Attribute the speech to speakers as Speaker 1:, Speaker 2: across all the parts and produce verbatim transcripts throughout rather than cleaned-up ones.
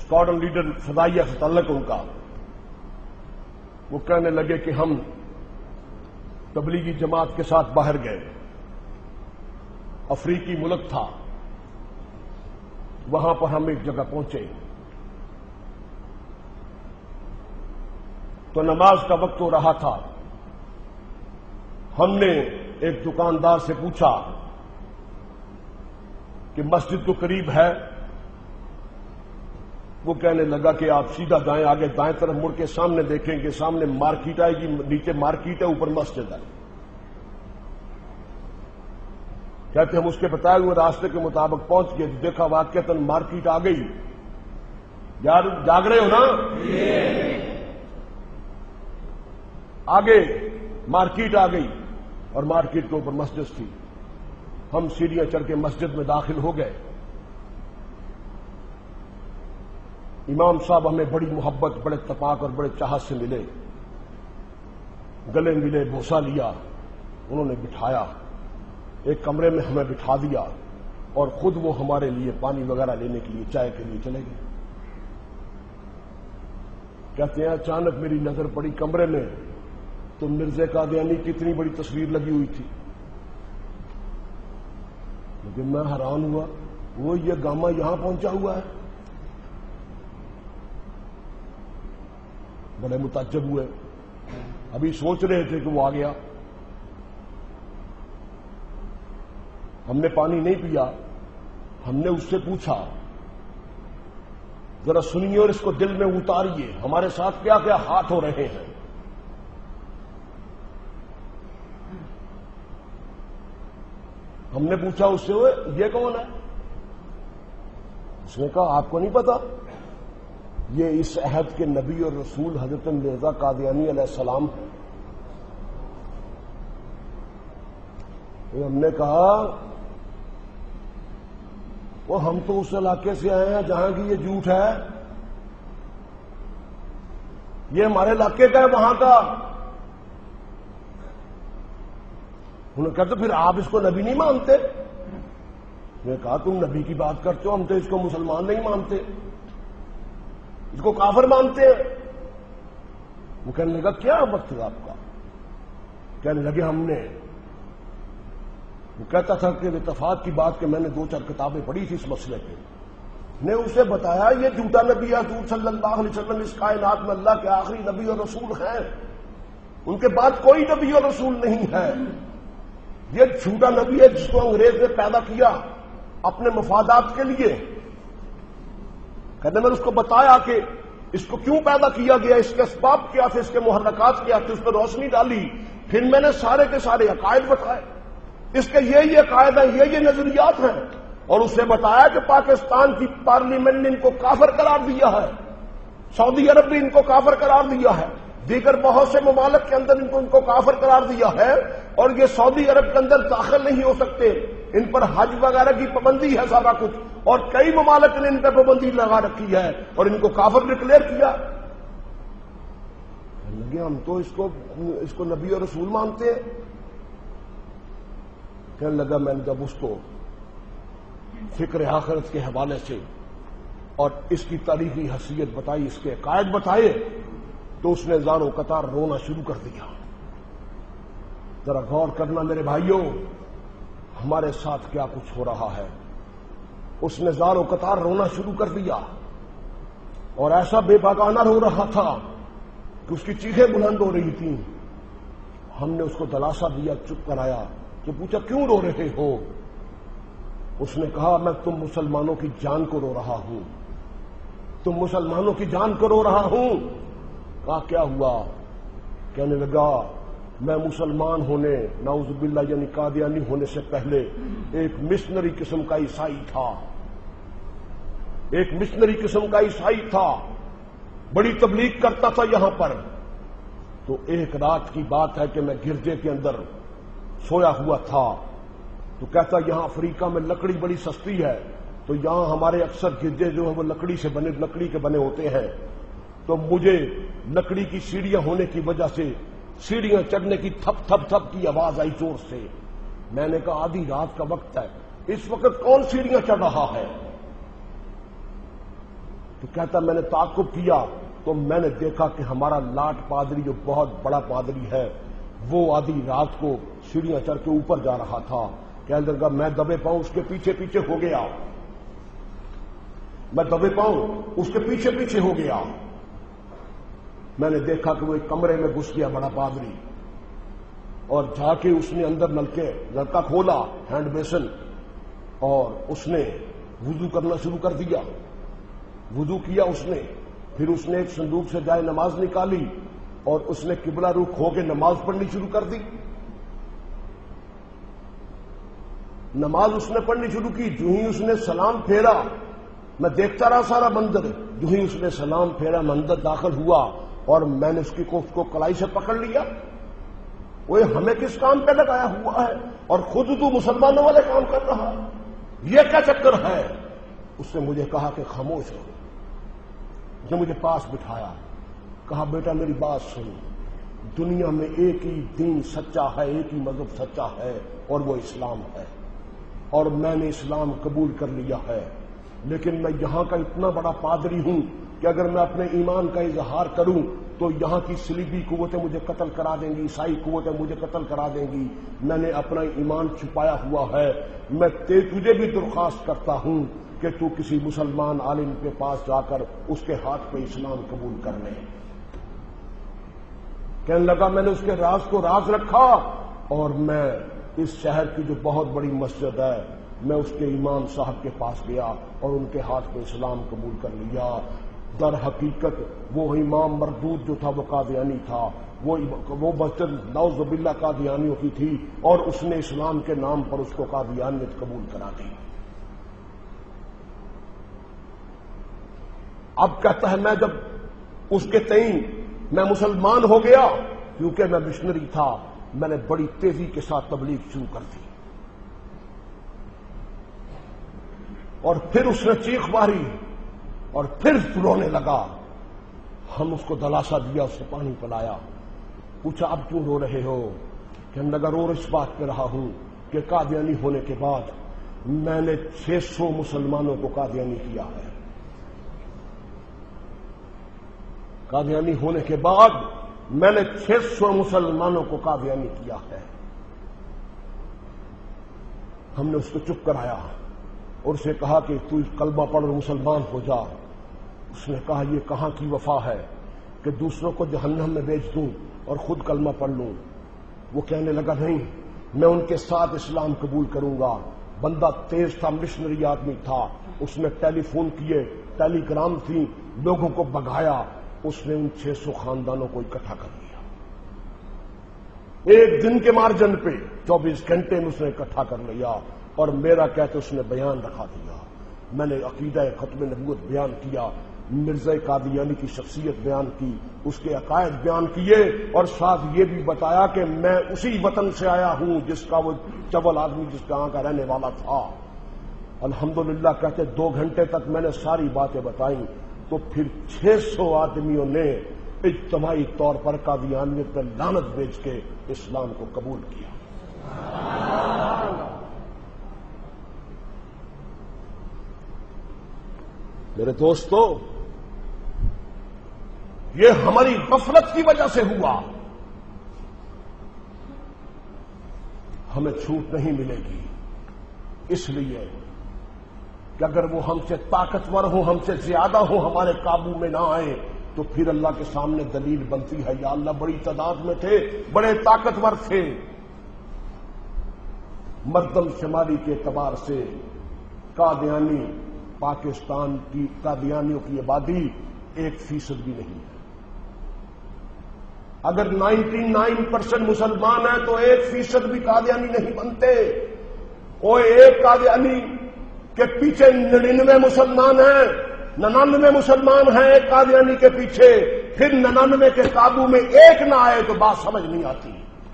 Speaker 1: Squadron leader فضائیہ سے تعلق ان کا، وہ کہنے لگے کہ ہم تبلیغی جماعت کے ساتھ باہر گئے، افریقی ملک تھا، وہاں پر ہم ایک جگہ پہنچے تو نماز کا وقت ہو رہا تھا۔ ہم نے ایک دکاندار سے پوچھا کہ مسجد تو قریب ہے؟ وہ کہنے لگا کہ آپ سیدھا دائیں آگے دائیں طرف مڑ کے سامنے دیکھیں گے، سامنے مارکیٹ آئے گی، نیچے مارکیٹ ہے، اوپر مسجد ہے۔ کہتے ہم اس کے بتائے ہوئے راستے کے مطابق پہنچ گئے، دیکھا واقعتاً مارکیٹ آ گئی۔ یار جاگ رہے ہو نا؟ آگے مارکیٹ آ گئی اور مارکیٹ کے اوپر مسجد تھی۔ ہم سیڑھیاں چڑھ کے مسجد میں داخل ہو گئے۔ امام صاحب ہمیں بڑی محبت، بڑے اتفاق اور بڑے چاہت سے ملے، گلے ملے، بوسہ لیا، انہوں نے بٹھایا، ایک کمرے میں ہمیں بٹھا دیا اور خود وہ ہمارے لیے پانی وغیرہ لینے کے لیے، چائے کے لیے چلے گئے۔ کہتے ہیں اچانک میری نظر پڑی کمرے میں تو مرزا قادیانی کی اتنی بڑی تصویر لگی ہوئی تھی، لیکن میں حیران ہوا، وہ یہ گاما یہاں پہنچا ہوا ہے۔ بڑے متعجب ہوئے، ابھی سوچ رہے تھے کہ وہ آ گیا۔ ہم نے پانی نہیں پیا، ہم نے اس سے پوچھا ذرا سنیے اور اس کو دل میں اتاریے، ہمارے ساتھ کیا کیا ہاتھ ہو رہے ہیں۔ ہم نے پوچھا اس سے، یہ کون ہے؟ اس نے کہا آپ کو نہیں پتا، یہ اس عہد کے نبی اور رسول حضرت مرزا قادیانی علیہ السلام ہیں۔ ہم نے کہا وہ ہم تو اس علاقے سے آئے ہیں جہاں کی یہ جھوٹ ہے، یہ ہمارے علاقے کا ہے، وہاں کا۔ انہوں نے کہا تو پھر آپ اس کو نبی نہیں مانتے؟ میں نے کہا تم نبی کی بات کرتے ہو، ہم تو اس کو مسلمان نہیں مانتے، اس کو کافر مانتے ہیں۔ وہ کہنے لگا کیا مقصد آپ کا؟ کہنے لگے ہم نے، وہ کہتا تھا کہ اتفاق کی بات کہ میں نے دو چار کتابیں پڑھی تھی اس مسئلے پہ، نے اسے بتایا یہ جھوٹا نبی حضور صلی اللہ علیہ وسلم اس کائنات میں اللہ کے آخری نبی اور رسول ہیں، ان کے بعد کوئی نبی اور رسول نہیں ہے، یہ جھوٹا نبی ہے جس کو انگریز نے پیدا کیا اپنے مفادات کے لیے۔ کہنے میں نے اس کو بتایا کہ اس کو کیوں پیدا کیا گیا، اس کے اسباب کیا تھے، اس کے محرکات کیا تھے، اس پر روشنی ڈالی، پھر میں نے سارے کے سارے عقائد بتائے، اس کے یہ یہ عقائد ہیں، یہ یہ نظریات ہیں، اور اسے بتایا کہ پاکستان کی پارلیمنٹ نے ان کو کافر قرار دیا ہے، سعودی عرب نے ان کو کافر قرار دیا ہے، دیگر بہت سے ممالک کے اندر ان کو ان کو کافر قرار دیا ہے، اور یہ سعودی عرب کے اندر داخل نہیں ہو سکتے، ان پر حج وغیرہ کی پابندی ہے سارا کچھ، اور کئی ممالک نے ان پہ پابندی لگا رکھی ہے اور ان کو کافر ڈکلیئر کیا۔ لگے ہم تو اس کو اس کو نبی اور رسول مانتے ہیں۔ کہنے لگا میں نے جب اس کو فکر آخرت کے حوالے سے اور اس کی تاریخی حیثیت بتائی، اس کے عقائد بتائے، تو اس نے زار و قطار رونا شروع کر دیا۔ ذرا غور کرنا میرے بھائیوں، ہمارے ساتھ کیا کچھ ہو رہا ہے۔ اس نے زار و قطار رونا شروع کر دیا اور ایسا بے باکانہ رو رہا تھا کہ اس کی چیخیں بلند ہو رہی تھیں۔ ہم نے اس کو دلاسا دیا، چپ کرایا، تو پوچھا کیوں رو رہے ہو؟ اس نے کہا میں تم مسلمانوں کی جان کو رو رہا ہوں، تم مسلمانوں کی جان کو رو رہا ہوں۔ کہا کیا ہوا؟ کہنے لگا میں مسلمان ہونے، نعوذ باللہ یعنی قادیانی ہونے سے پہلے ایک مشنری قسم کا عیسائی تھا، ایک مشنری قسم کا عیسائی تھا، بڑی تبلیغ کرتا تھا یہاں پر۔ تو ایک رات کی بات ہے کہ میں گرجے کے اندر سویا ہوا تھا، تو کہتا یہاں افریقہ میں لکڑی بڑی سستی ہے، تو یہاں ہمارے اکثر گرجے جو ہیں وہ لکڑی سے بنے لکڑی کے بنے ہوتے ہیں، تو مجھے لکڑی کی سیڑھیاں ہونے کی وجہ سے سیڑھیاں چڑھنے کی تھپ تھپ تھپ کی آواز آئی زور سے۔ میں نے کہا آدھی رات کا وقت ہے، اس وقت کون سیڑھیاں چڑھ رہا ہے؟ تو تو کہتا میں نے تعقب کیا تو میں نے دیکھا کہ ہمارا لاٹ پادری جو بہت بڑا پادری ہے وہ آدھی رات کو سیڑھیاں چڑھ کے اوپر جا رہا تھا. کہنے لگا میں دبے پاؤں اس کے پیچھے پیچھے ہو گیا, میں دبے پاؤں اس کے پیچھے پیچھے ہو گیا. میں نے دیکھا کہ وہ ایک کمرے میں گھس گیا بڑا پادری, اور جا کے اس نے اندر نلکے نلکا کھولا ہینڈ بیسن, اور اس نے وضو کرنا شروع کر دیا. وضو کیا اس نے, پھر اس نے ایک صندوق سے جائے نماز نکالی اور اس نے قبلہ رخ ہو کے نماز پڑھنی شروع کر دی. نماز اس نے پڑھنی شروع کی. جو ہی اس نے سلام پھیرا, میں دیکھتا رہا سارا منظر, جو ہی اس نے سلام پھیرا منظر داخل ہوا اور میں نے اس کی کوفت کو کلائی سے پکڑ لیا. وہ ہمیں کس کام پہ لگایا ہوا ہے اور خود تو مسلمانوں والے کام کر رہا, یہ کیا چکر ہے؟ اس نے مجھے کہا کہ خاموش ہو. جو مجھے پاس بٹھایا, کہا بیٹا میری بات سن, دنیا میں ایک ہی دین سچا ہے, ایک ہی مذہب سچا ہے اور وہ اسلام ہے, اور میں نے اسلام قبول کر لیا ہے. لیکن میں یہاں کا اتنا بڑا پادری ہوں کہ اگر میں اپنے ایمان کا اظہار کروں تو یہاں کی صلیبی قوتیں مجھے قتل کرا دیں گی, عیسائی قوتیں مجھے قتل کرا دیں گی. میں نے اپنا ایمان چھپایا ہوا ہے. میں تجھے بھی درخواست کرتا ہوں کہ تو کسی مسلمان عالم کے پاس جا کر اس کے ہاتھ پہ اسلام قبول کر لے. کہنے لگا میں نے اس کے راز کو راز رکھا, اور میں اس شہر کی جو بہت بڑی مسجد ہے میں اس کے امام صاحب کے پاس گیا اور ان کے ہاتھ پہ اسلام قبول کر لیا. در حقیقت وہ امام مردود جو تھا وہ قادیانی تھا, وہ وہ مسجد نعوذ باللہ قادیانیوں کی تھی, اور اس نے اسلام کے نام پر اس کو قادیانیت قبول کرا دی. اب کہتا ہے میں جب اس کے تئیں میں مسلمان ہو گیا, کیونکہ میں مشنری تھا, میں نے بڑی تیزی کے ساتھ تبلیغ شروع کر دی. اور پھر اس نے چیخ ماری اور پھر رونے لگا. ہم اس کو دلاسا دیا, اسے پانی پلایا. پوچھا اب کیوں رو رہے ہو؟ کہنے لگا رو اس بات پہ رہا ہوں کہ قادیانی ہونے کے بعد میں نے چھ سو مسلمانوں کو قادیانی کیا ہے. قادیانی ہونے کے بعد میں نے چھ سو مسلمانوں کو قادیانی کیا ہے. ہم نے اس کو چپ کرایا اور اسے کہا کہ تو کلمہ پڑھ اور مسلمان ہو جا. اس نے کہا یہ کہاں کی وفا ہے کہ دوسروں کو جہنم میں بیچ دوں اور خود کلمہ پڑھ لوں. وہ کہنے لگا نہیں, میں ان کے ساتھ اسلام قبول کروں گا. بندہ تیز تھا, مشنری آدمی تھا. اس نے ٹیلی فون کیے, ٹیلی گرام تھی, لوگوں کو بھگایا. اس نے ان چھ سو خاندانوں کو اکٹھا کر لیا. ایک دن کے مارجن پہ چوبیس گھنٹے میں اس نے اکٹھا کر لیا, اور میرا کہتے اس نے بیان رکھا دیا. میں نے عقیدہ ختم نبوت بیان کیا, مرزا قادیانی کی شخصیت بیان کی, اس کے عقائد بیان کیے, اور ساتھ یہ بھی بتایا کہ میں اسی وطن سے آیا ہوں جس کا وہ چول آدمی جس کا کا رہنے والا تھا. الحمدللہ کہتے دو گھنٹے تک میں نے ساری باتیں بتائیں, تو پھر چھ سو آدمیوں نے اجتماعی طور پر قادیانیت پر لعنت بیچ کے اسلام کو قبول کیا. میرے دوستو, یہ ہماری غفلت کی وجہ سے ہوا. ہمیں چھوٹ نہیں ملے گی, اس لیے کہ اگر وہ ہم سے طاقتور ہوں, ہم سے زیادہ ہوں, ہمارے قابو میں نہ آئے, تو پھر اللہ کے سامنے دلیل بنتی ہے یا اللہ بڑی تعداد میں تھے, بڑے طاقتور تھے. مردم شماری کے اعتبار سے قادیانی پاکستان کی قادیانیوں کی آبادی ایک فیصد بھی نہیں ہے. اگر نائنٹی نائن پرسینٹ مسلمان ہیں تو ایک فیصد بھی قادیانی نہیں بنتے. وہ ایک قادیانی کے پیچھے ننانوے مسلمان ہیں, ننانوے مسلمان ہیں ایک قادیانی کے پیچھے, پھر ننانوے کے قابو میں ایک نہ آئے تو بات سمجھ نہیں آتی.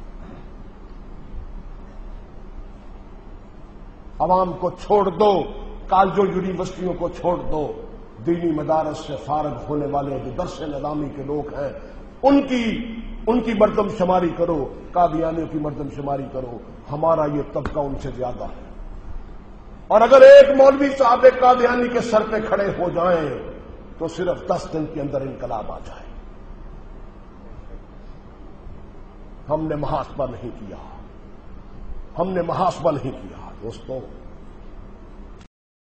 Speaker 1: عوام کو چھوڑ دو, کالجوں یونیورسٹیوں کو چھوڑ دو, دینی مدارس سے فارغ ہونے والے جو درس نظامی کے لوگ ہیں ان کی ان کی مردم شماری کرو, قادیانیوں کی مردم شماری کرو. ہمارا یہ طبقہ ان سے زیادہ ہے. اور اگر ایک مولوی صاحب قادیانی کے سر پہ کھڑے ہو جائیں تو صرف دس دن کے اندر انقلاب آ جائے. ہم نے محاسبہ نہیں کیا، ہم نے محاسبہ نہیں کیا دوستوں.